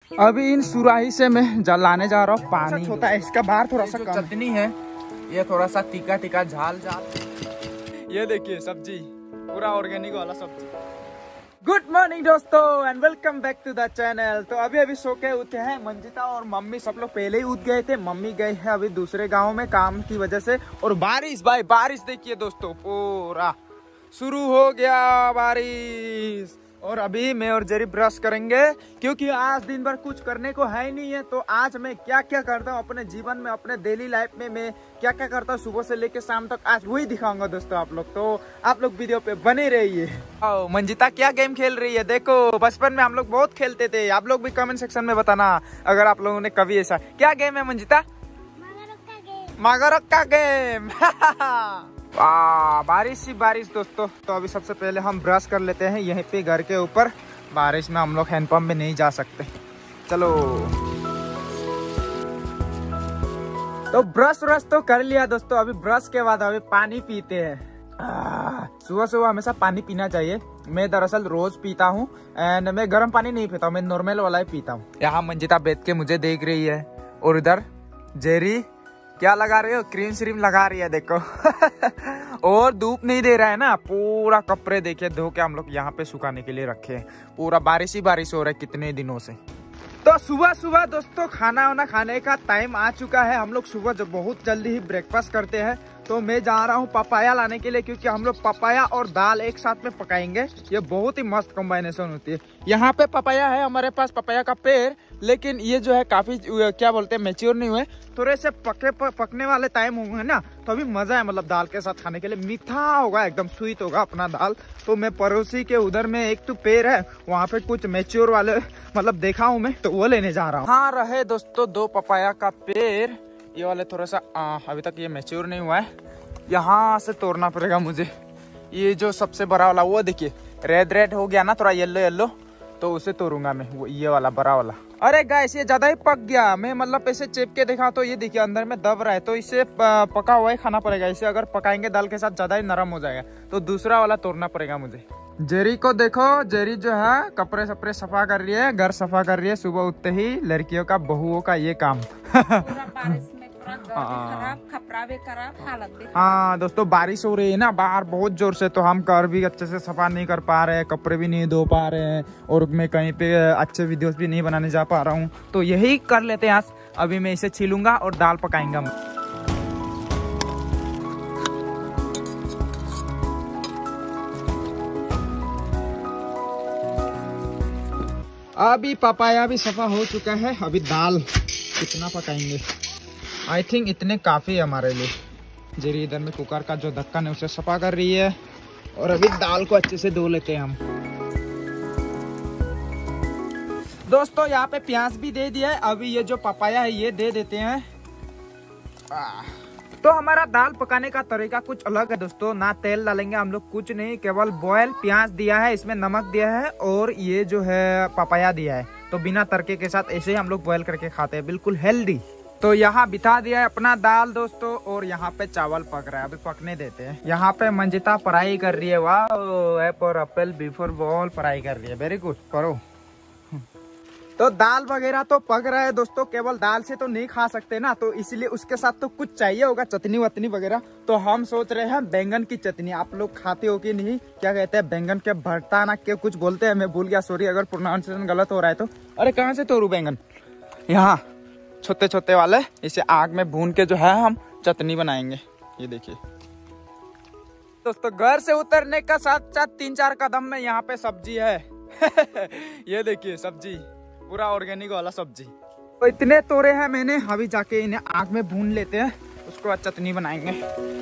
अभी इन सुराही से मैं लाने जा रहा हूँ पानी। होता है इसका बाहर थोड़ा सा चटनी है, ये थोड़ा सा तीखा तीखा झाल झाल। ये देखिए सब्जी, पूरा ऑर्गेनिक वाला सब्जी। गुड मॉर्निंग दोस्तों and welcome back to the channel. तो अभी सो के उठे हैं। मंजिता और मम्मी सब लोग पहले ही उठ गए थे। मम्मी गई है अभी दूसरे गांव में काम की वजह से। और बारिश भाई बारिश देखिए दोस्तों, पूरा शुरू हो गया बारिश। और अभी मैं और जेरी ब्रश करेंगे क्योंकि आज दिन भर कुछ करने को है ही नहीं है। तो आज मैं क्या क्या करता हूँ अपने जीवन में, अपने डेली लाइफ में मैं क्या क्या करता हूँ सुबह से लेकर शाम तक, आज वही दिखाऊंगा दोस्तों आप लोग। तो आप लोग वीडियो पे बने रहिए। मंजिता क्या गेम खेल रही है देखो। बचपन में हम लोग बहुत खेलते थे। आप लोग भी कमेंट सेक्शन में बताना अगर आप लोगों ने कभी ऐसा। क्या गेम है मंजिता? मगरक का गेम। बारिश ही बारिश दोस्तों। तो अभी सबसे पहले हम ब्रश कर लेते हैं यहीं पे घर के ऊपर। बारिश में हम लोग हैंडपंप में नहीं जा सकते। चलो तो ब्रश तो कर लिया दोस्तों। अभी ब्रश के बाद अभी पानी पीते हैं। सुबह सुबह हमेशा पानी पीना चाहिए। मैं दरअसल रोज पीता हूँ एंड मैं गर्म पानी नहीं पीता हूँ, मैं नॉर्मल वाला ही पीता हूँ। यहाँ मंजिता बैठ के मुझे देख रही है और इधर जेरी क्या लगा रही हो? क्रीम श्रीम लगा रही है देखो। और धूप नहीं दे रहा है ना, पूरा कपड़े देखिए धो के हम लोग यहाँ पे सुखाने के लिए रखे हैं। पूरा बारिश ही बारिश हो रहा है कितने दिनों से। तो सुबह सुबह दोस्तों खाना वाना खाने का टाइम आ चुका है। हम लोग सुबह जो बहुत जल्दी ही ब्रेकफास्ट करते हैं। तो मैं जा रहा हूँ पपाया लाने के लिए क्योंकि हम लोग पपाया और दाल एक साथ में पकाएंगे। ये बहुत ही मस्त कॉम्बिनेशन होती है। यहाँ पे पपाया है हमारे पास, पपाया का पेड़, लेकिन ये जो है काफी क्या बोलते हैं मैच्योर नहीं हुए, थोड़े से पकने वाले टाइम होंगे ना। तो अभी मजा है मतलब दाल के साथ खाने के लिए। मीठा होगा, एकदम स्वीट होगा अपना दाल। तो मैं पड़ोसी के उधर में एक तो पेड़ है, वहाँ पे कुछ मैच्योर वाले मतलब देखा हूँ मैं, तो वो लेने जा रहा हूँ। हाँ रहे दोस्तों दो पपाया का पेड़। ये वाले थोड़ा सा अभी तक ये मैच्योर नहीं हुआ है, यहाँ से तोड़ना पड़ेगा मुझे। ये जो सबसे बड़ा वाला वो देखिए रेड हो गया ना, थोड़ा येलो येलो, तो उसे तोड़ूंगा मैं, वो ये वाला बड़ा वाला। अरे गाइस ये ज्यादा ही पक गया। मैं मतलब ऐसे चेप के देखा तो ये देखिए अंदर में दब रहा है। तो इसे पका हुआ ही खाना पड़ेगा। इसे अगर पकाएंगे दाल के साथ ज्यादा ही नरम हो जाएगा। तो दूसरा वाला तोड़ना पड़ेगा मुझे। जेरी को देखो, जेरी जो है कपड़े सपड़े सफा कर रही है, घर सफा कर रही है। सुबह उठते ही लड़कियों का, बहुओं का ये काम। हाँ दोस्तों बारिश हो रही है ना बाहर बहुत जोर से। तो हम घर भी अच्छे से सफा नहीं कर पा रहे हैं, कपड़े भी नहीं धो पा रहे हैं, और मैं कहीं पे अच्छे वीडियोस भी नहीं बनाने जा पा रहा हूँ। तो यही कर लेते हैं आज। अभी मैं इसे छीलूंगा और दाल पकाएंगा। अभी पपाया भी सफा हो चुका है। अभी दाल कितना पकाएंगे, आई थिंक इतने काफी है हमारे लिए। जेरी इधर में कुकर का जो ढक्कन है उसे सफा कर रही है। और अभी दाल को अच्छे से धो लेते हैं हम। दोस्तों यहाँ पे प्याज भी दे दिया है। अभी ये जो पपाया है ये दे देते हैं। तो हमारा दाल पकाने का तरीका कुछ अलग है दोस्तों। ना तेल डालेंगे हम लोग, कुछ नहीं, केवल बॉयल प्याज दिया है, इसमें नमक दिया है और ये जो है पपाया दिया है। तो बिना तड़के के साथ ऐसे ही हम लोग बॉयल करके खाते हैं, बिल्कुल हेल्दी। तो यहाँ बिठा दिया है अपना दाल दोस्तों, और यहाँ पे चावल पक रहा है, अभी पकने देते हैं। यहाँ पे मंजिता पढ़ाई कर रही है। वाह, A for apple, B for ball पढ़ाई कर रही है। वेरी गुड, करो। तो दाल वगैरह तो पक रहा है दोस्तों। केवल दाल से तो नहीं खा सकते ना, तो इसलिए उसके साथ तो कुछ चाहिए होगा, चटनी वतनी वगैरह। तो हम सोच रहे हैं बैंगन की चटनी। आप लोग खाते हो कि नहीं? क्या कहते हैं, बैंगन के भरता ना के कुछ बोलते हैं, मैं भूल गया, सॉरी अगर प्रोनाउंसिएशन गलत हो रहा है तो। अरे कहाँ से तोड़ू बैंगन? यहाँ छोटे छोटे वाले, इसे आग में भून के जो है हम चटनी बनाएंगे। ये देखिए दोस्तों, घर से उतरने का साथ साथ 3-4 कदम में यहाँ पे सब्जी है। ये देखिए सब्जी, पूरा ऑर्गेनिक वाला सब्जी। तो इतने तोड़े हैं मैंने, अभी जाके इन्हें आग में भून लेते हैं, उसको बाद चटनी बनाएंगे।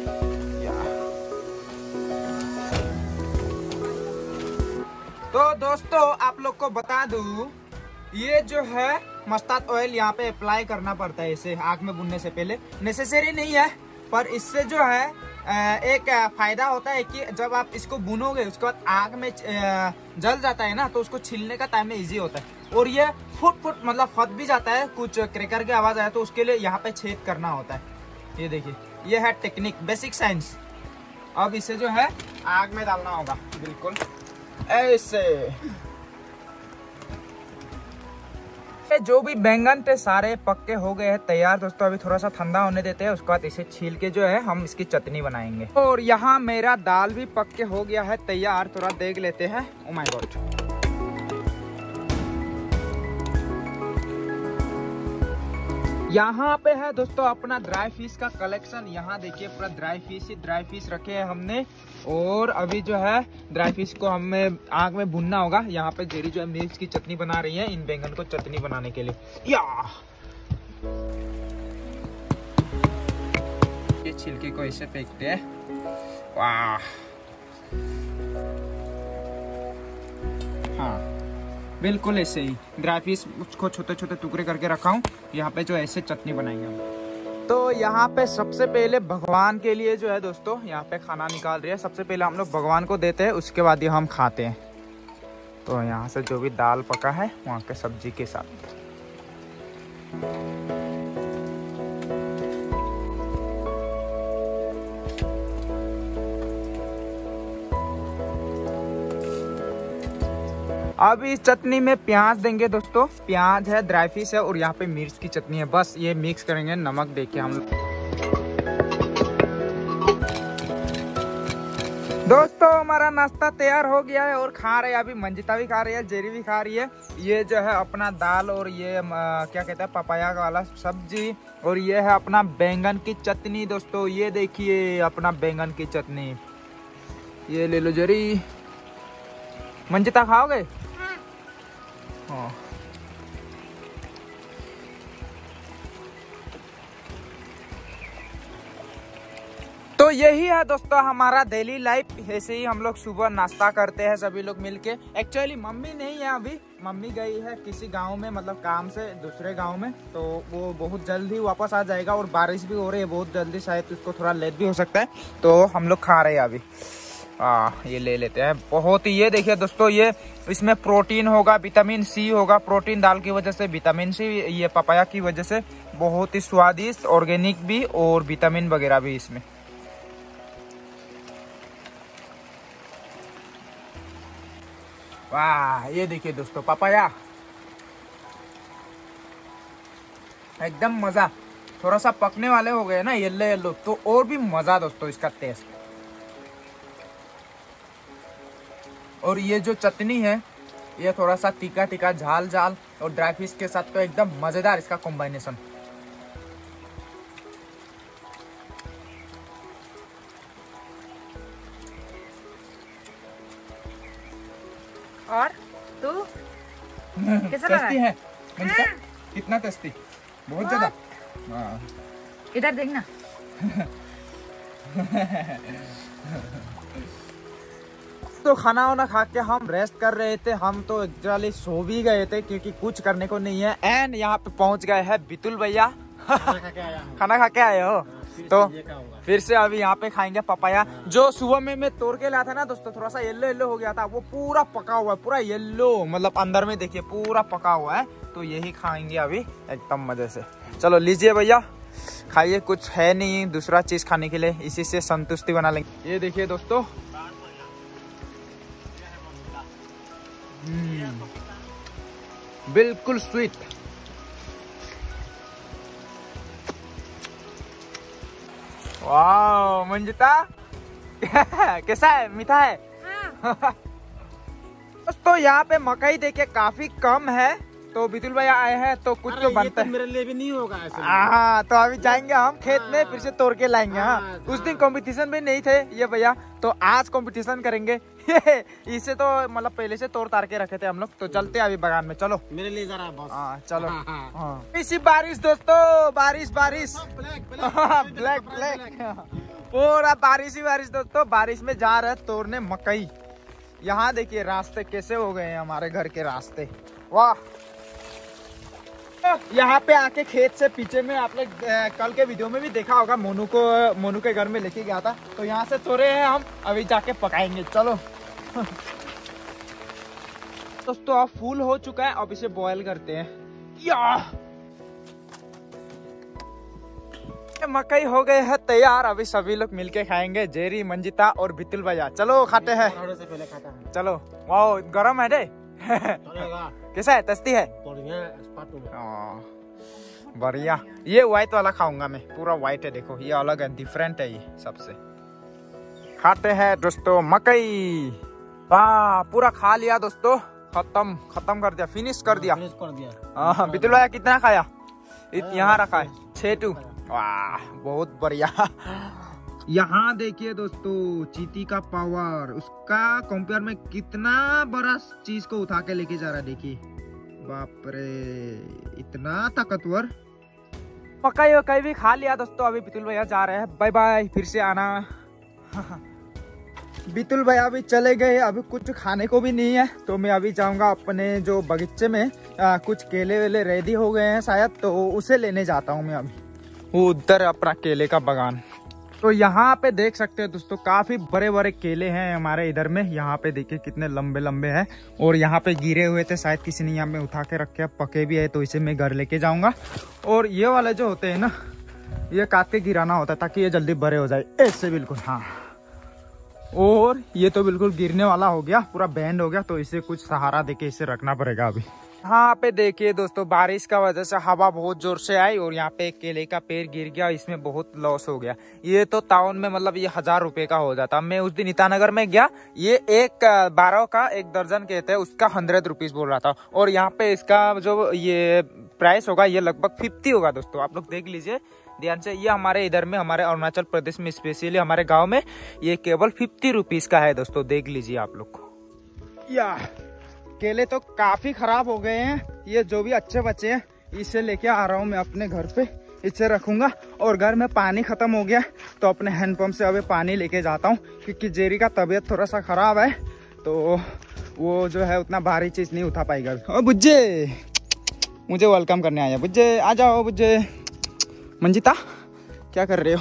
तो दोस्तों आप लोग को बता दूं, ये जो है मस्टर्ड ऑयल यहाँ पे अप्लाई करना पड़ता है इसे आग में भूनने से पहले। नेसेसरी नहीं है, पर इससे जो है एक फायदा होता है कि जब आप इसको भूनोगे उसके बाद आग में जल जाता है ना, तो उसको छीलने का टाइम में इजी होता है। और ये फुट मतलब फट भी जाता है, कुछ क्रैकर की आवाज आए तो उसके लिए यहाँ पे छेद करना होता है। ये देखिए, ये है टेक्निक, बेसिक साइंस। अब इसे जो है आग में डालना होगा, बिल्कुल ऐसे। जो भी बैंगन थे सारे पक्के हो गए हैं तैयार दोस्तों। अभी थोड़ा सा ठंडा होने देते हैं, उसके बाद इसे छील के जो है हम इसकी चटनी बनाएंगे। और यहाँ मेरा दाल भी पक्के हो गया है तैयार, थोड़ा देख लेते हैं। ओ माय गॉड, यहाँ पे है दोस्तों अपना ड्राई फिश का कलेक्शन। यहाँ देखिए पूरा ड्राई फिश रखे हैं हमने। और अभी जो है ड्राई फिश को हमें आग में भुनना होगा। यहाँ पे जेरी जो है मिर्च की चटनी बना रही है इन बैंगन को चटनी बनाने के लिए। ये छिलके को ऐसे फेंकते हैं। वाह, हाँ बिल्कुल ऐसे ही ड्राई फिश को छोटे छोटे टुकड़े करके रखा हूँ। यहाँ पे जो ऐसे चटनी बनाएंगे हम। तो यहाँ पे सबसे पहले भगवान के लिए जो है दोस्तों यहाँ पे खाना निकाल रही है। सबसे पहले हम लोग भगवान को देते हैं, उसके बाद ही हम खाते हैं। तो यहाँ से जो भी दाल पका है वहाँ के सब्जी के साथ। अब इस चटनी में प्याज देंगे दोस्तों। प्याज है, ड्राई फिश है और यहाँ पे मिर्च की चटनी है। बस ये मिक्स करेंगे, नमक देके हम लोग। दोस्तों हमारा नाश्ता तैयार हो गया है और खा रहे हैं। अभी मंजिता भी खा रही है, जेरी भी खा रही है। ये जो है अपना दाल और ये क्या कहते हैं पपाया वाला सब्जी, और ये है अपना बैंगन की चटनी दोस्तों। ये देखिए अपना बैंगन की चटनी, ये ले लो जेरी। मंजिता खाओगे? हाँ। तो यही है दोस्तों हमारा डेली लाइफ। ऐसे ही हम लोग सुबह नाश्ता करते हैं सभी लोग मिलके। एक्चुअली मम्मी नहीं है अभी, मम्मी गई है किसी गांव में, मतलब काम से दूसरे गांव में। तो वो बहुत जल्दी वापस आ जाएगा और बारिश भी हो रही है बहुत जल्दी, शायद उसको थोड़ा लेट भी हो सकता है। तो हम लोग खा रहे हैं अभी। ये ले लेते हैं। बहुत ही, ये देखिए दोस्तों, ये इसमें प्रोटीन होगा, विटामिन सी होगा। प्रोटीन दाल की वजह से, विटामिन सी ये पपाया की वजह से। बहुत ही स्वादिष्ट, ऑर्गेनिक भी और विटामिन वगैरह भी इसमें। वाह, ये देखिए दोस्तों पपाया एकदम मजा। थोड़ा सा पकने वाले हो गए ना येलो येलो, तो और भी मजा दोस्तों इसका टेस्ट। और ये जो चटनी है ये थोड़ा सा तीखा तीखा, झाल झाल और ड्राई फिश के साथ तो एकदम मजेदार इसका कॉम्बिनेशन। और तू कैसा लगा? टेस्टी है कितना टेस्टी, बहुत ज्यादा। इधर देखना। तो खाना वाना खा के हम रेस्ट कर रहे थे। हम तो एक्चुअली सो भी गए थे क्योंकि कुछ करने को नहीं है। एंड यहाँ पे पहुंच गए हैं बितुल भैया। खाना खा के आए हो? तो फिर से अभी यहाँ पे खाएंगे पपाया। जो सुबह में मैं तोड़ के लाया था ना दोस्तों, थोड़ा सा येलो येलो हो गया था, वो पूरा पका हुआ है, पूरा येलो, मतलब अंदर में देखिए पूरा पका हुआ है। तो यही खाएंगे अभी एकदम मजे से। चलो लीजिए भैया, खाइए। कुछ है नहीं दूसरा चीज खाने के लिए, इसी से संतुष्टि बना लेंगे। ये देखिए दोस्तों, बिल्कुल स्वीट। वाह मंजिता कैसा है, मीठा है? हाँ। तो यहाँ पे मकई देखे काफी कम है, तो बितुल भैया आए हैं तो कुछ तो बनता है। मेरे लिए भी नहीं होगा ऐसे। हाँ, तो अभी जाएंगे हम खेत में, फिर से तोड़ के लाएंगे। हाँ, उस दिन कंपटीशन में नहीं थे ये भैया, तो आज कंपटीशन करेंगे। इसे तो मतलब पहले से तोड़ तार के रखे थे हम लोग। तो चलते अभी बागान में, चलो मेरे लिए जरा बॉस। हाँ चलो। हाँ। इसी बारिश दोस्तों, बारिश बारिश, ब्लैक ब्लैक, पूरा बारिश ही बारिश दोस्तों। बारिश में जा रहे तोड़ने मकई। यहाँ देखिए रास्ते कैसे हो गए हैं हमारे घर के रास्ते। वाह, यहाँ पे आके खेत से पीछे में आपने कल के वीडियो में भी देखा होगा, मोनू के घर में लेके गया था। तो यहाँ से तोड़े हैं हम, अभी जाके पकाएंगे। चलो दोस्तों, अब फूल हो चुका है, अब इसे बॉयल करते हैं। मकई हो गए है तैयार, अभी सभी लोग मिलके खाएंगे, जेरी, मंजिता और बितुल भैया। चलो खाते हैं। से पहले खाता हूं। चलो। वाह गरम है रे। चलेगा कैसा है? टेस्टी है? बढ़िया स्पाटू में। बढ़िया। ये व्हाइट वाला खाऊंगा मैं, पूरा व्हाइट है। देखो ये अलग है, डिफरेंट है ये सबसे। खाते हैं दोस्तों मकई। वाह, पूरा खा लिया दोस्तों, खत्म कर दिया, फिनिश कर दिया। फिनिश कर दिया। हाँ, बितुल भाई कितना खाया? यहाँ रखा है 6-2। वाह, बहुत बढ़िया। यहाँ देखिए दोस्तों, चींटी का पावर, उसका कंपेयर में कितना बड़ा चीज को उठा के लेके जा रहा है। देखिए, बाप रे, इतना ताकतवर। मकई भी खा लिया दोस्तों। अभी बितुल भैया जा रहे हैं, बाय बाय, फिर से आना। बितुल भैया अभी चले गए, अभी कुछ खाने को भी नहीं है, तो मैं अभी जाऊंगा अपने जो बगीचे में। कुछ केले वेले रेडी हो गए हैं शायद, तो उसे लेने जाता हूँ मैं अभी। वो उधर अपना केले का बागान। तो यहाँ पे देख सकते हो दोस्तों, काफी बड़े बड़े केले हैं हमारे इधर में। यहाँ पे देखिए कितने लंबे लंबे हैं, और यहाँ पे गिरे हुए थे, शायद किसी ने यहाँ में उठा के रखे, पके भी है, तो इसे मैं घर लेके जाऊंगा। और ये वाले जो होते हैं ना, ये काट के गिराना होता है ताकि ये जल्दी बड़े हो जाए, ऐसे बिल्कुल। हाँ, और ये तो बिल्कुल गिरने वाला हो गया, पूरा बैंड हो गया, तो इसे कुछ सहारा देके इसे रखना पड़ेगा अभी। यहाँ पे देखिए दोस्तों, बारिश का वजह से हवा बहुत जोर से आई और यहाँ पे केले का पेड़ गिर गया, इसमें बहुत लॉस हो गया। ये तो टाउन में मतलब ये 1000 रुपए का हो जाता। मैं उस दिन ईटानगर में गया, ये एक 12 का 1 दर्जन कहते हैं, उसका 100 रुपीज बोल रहा था। और यहाँ पे इसका जो ये प्राइस होगा, ये लगभग 50 होगा दोस्तों। आप लोग देख लीजिए ध्यान से। ये हमारे इधर में, हमारे अरुणाचल प्रदेश में, स्पेशली हमारे गाँव में, ये केवल 50 रुपीज का है दोस्तों। देख लीजिए आप लोग को। या केले तो काफी खराब हो गए हैं, ये जो भी अच्छे बचे हैं इसे लेके आ रहा हूँ मैं अपने घर पे, इसे रखूंगा। और घर में पानी खत्म हो गया, तो अपने हैंडपंप से अभी पानी लेके जाता हूँ, क्योंकि जेरी का तबीयत थोड़ा सा खराब है, तो वो जो है उतना भारी चीज नहीं उठा पाएगा। ओ बुज्जे, मुझे वेलकम करने आया। बुज्जे आ जाओ। बुज्जे, मंजिता क्या कर रहे हो?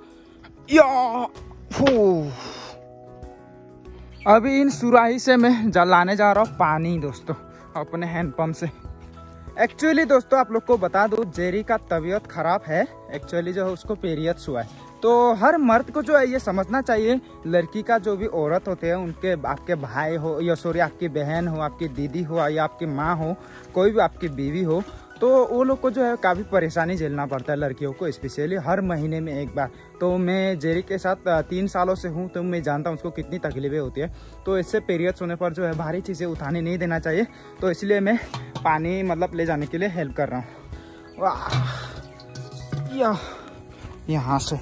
अभी इन सुराही से मैं लाने जा रहा हूँ पानी दोस्तों, अपने हैंडपंप से। एक्चुअली दोस्तों आप लोग को बता दूं, जेरी का तबीयत खराब है। एक्चुअली जो है उसको पीरियड्स हुआ है, तो हर मर्द को जो है ये समझना चाहिए, लड़की का जो भी औरत होते हैं, उनके आपके भाई हो या सॉरी आपकी बहन हो, आपकी दीदी हो या आपकी माँ हो, कोई भी आपकी बीवी हो, तो वो लोग को जो है काफ़ी परेशानी झेलना पड़ता है, लड़कियों को स्पेशली हर महीने में एक बार। तो मैं जेरी के साथ 3 सालों से हूँ, तो मैं जानता हूँ उसको कितनी तकलीफें होती है। तो इससे पीरियड्स होने पर जो है भारी चीज़ें उठाने नहीं देना चाहिए, तो इसलिए मैं पानी मतलब ले जाने के लिए हेल्प कर रहा हूँ। वाह, यहाँ से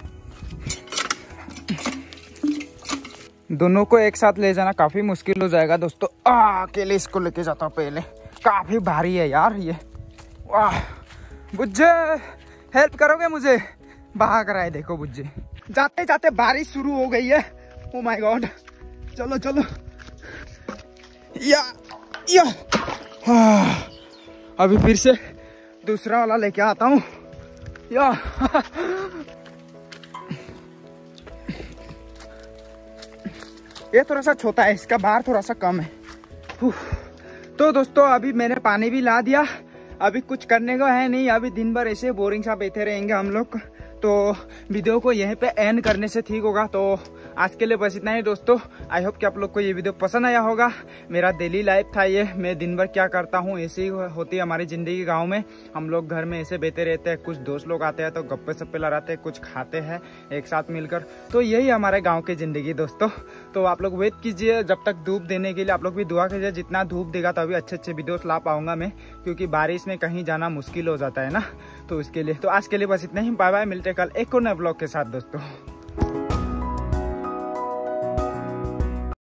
दोनों को एक साथ ले जाना काफ़ी मुश्किल हो जाएगा दोस्तों। अकेले इसको लेके जाता हूँ पहले, काफ़ी भारी है यार ये। वाह बुज्जे, हेल्प करोगे मुझे? भाग रहा है देखो बुज्जे। जाते जाते बारिश शुरू हो गई है। ओ माय गॉड, चलो चलो। या अभी फिर से दूसरा वाला लेके आता हूँ। या ये थोड़ा सा छोटा है, इसका भार थोड़ा सा कम है। तो दोस्तों अभी मैंने पानी भी ला दिया, अभी कुछ करने को है नहीं, अभी दिन भर ऐसे बोरिंग सा बैठे रहेंगे हम लोग। तो वीडियो को यहीं पे एंड करने से ठीक होगा। तो आज के लिए बस इतना ही दोस्तों। आई होप कि आप लोग को ये वीडियो पसंद आया होगा। मेरा डेली लाइफ था ये, मैं दिन भर क्या करता हूँ, ऐसे ही होती है हमारी ज़िंदगी गांव में। हम लोग घर में ऐसे बैठे रहते हैं, कुछ दोस्त लोग आते हैं तो गप्पे सप्पे लड़ाते हैं, कुछ खाते हैं एक साथ मिलकर। तो यही हमारे गाँव की ज़िंदगी दोस्तों। तो आप लोग वेट कीजिए जब तक धूप देने के लिए, आप लोग भी दुआ कीजिए, जितना धूप देगा तभी अच्छे अच्छे वीडियोस ला पाऊंगा मैं, क्योंकि बारिश में कहीं जाना मुश्किल हो जाता है ना, तो इसके लिए। तो आज के लिए बस इतना ही, बाय बाय, मिलते कल एक और नए ब्लॉग के साथ दोस्तों।